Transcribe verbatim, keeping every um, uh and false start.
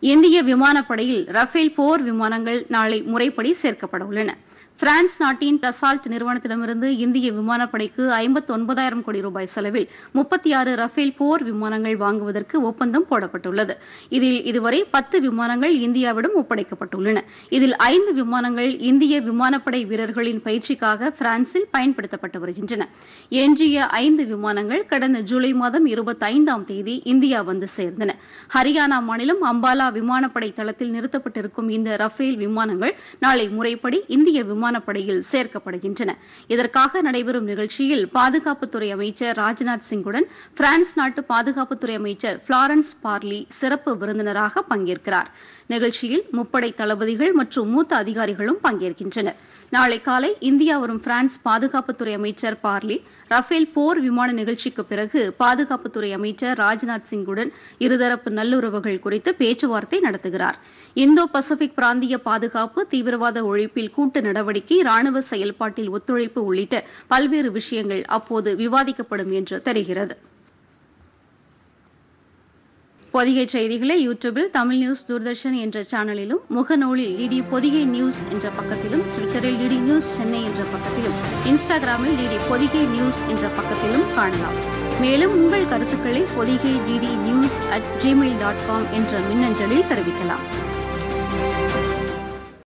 இந்திய விமானப்படையில் ரஃபேல் போர் விமானங்கள் நாளை முறைப்படி சேர்க்கப்பட உள்ளன. பிரான்ஸ் நாட்டின் டசால்ட் நிறுவனத்திடமிருந்து இந்திய விமானப்படைக்கு ஐம்பத்தி ஒன்பதாயிரம் கோடி ரூபாய் செலவில் முப்பத்தி ஆறு ரஃபேல் போர் விமானங்கள் வாங்குவதற்கு ஒப்பந்தம் போடப்பட்டுள்ளது. இதில் இதுவரை பத்து விமானங்கள் இந்தியாவிடம் ஒப்படைக்கப்பட்டுள்ளன. இதில் ஐந்து விமானங்கள் இந்திய விமானப்படை வீரர்களின் பயிற்சிக்காக பிரான்சில் பயன்படுத்தப்பட்டு வருகின்றன. எஞ்சிய ஐந்து விமானங்கள் கடந்த ஜூலை மாதம் இருபத்தி ஐந்தாம் தேதி இந்தியா வந்து சேர்ந்தன. ஹரியானா மாநிலம் அம்பாலா விமானப்படை தளத்தில் நிறுத்தப்பட்டிருக்கும் இந்த ரஃபேல் விமானங்கள் நாளை முறைப்படி இந்திய விமானப்படையில் சேர்க்கப்படுகின்றன. இதற்காக நடைபெறும் நிகழ்ச்சியில் பாதுகாப்புத்துறை அமைச்சர் ராஜ்நாத் சிங்குடன் பிரான்ஸ் நாட்டு பாதுகாப்புத்துறை அமைச்சர் பிளாரன்ஸ் பார்லி சிறப்பு விருந்தினராக பங்கேற்கிறார். நிகழ்ச்சியில் முப்படை தளபதிகள் மற்றும் மூத்த அதிகாரிகளும் பங்கேற்கின்றனர். நாளை காலை இந்தியா வரும் பிரான்ஸ் பாதுகாப்புத்துறை அமைச்சர் பார்லி ரஃபேல் போர் விமான நிகழ்ச்சிக்கு பிறகு பாதுகாப்புத்துறை அமைச்சர் ராஜ்நாத் சிங்குடன் இருதரப்பு நல்லுறவுகள் குறித்து பேச்சுவார்த்தை நடத்துகிறார். இந்தோ பசிபிக் பிராந்திய பாதுகாப்பு, தீவிரவாத ஒழிப்பில் கூட்டு நடவடிக்கை, ராணுவ செயல்பாட்டில் ஒத்துழைப்பு உள்ளிட்ட பல்வேறு விஷயங்கள் அப்போது விவாதிக்கப்படும் என்று தெரிகிறது. பொதிகை செய்திகளை யூடியூபில் தமிழ் நியூஸ் தூர்தர்ஷன் என்ற சேனலிலும், முகநூலில் டிடி பொதிகை நியூஸ் என்ற பக்கத்திலும், ட்விட்டரில் டிடி நியூஸ் சென்னை என்ற பக்கத்திலும், இன்ஸ்டாகிராமில் டிடி பொதிகை நியூஸ் என்ற பக்கத்திலும் காணலாம். மேலும் உங்கள் கருத்துக்களை Podhigai DD news at Gmail dot com என்ற மின்னஞ்சலில் தெரிவிக்கலாம்.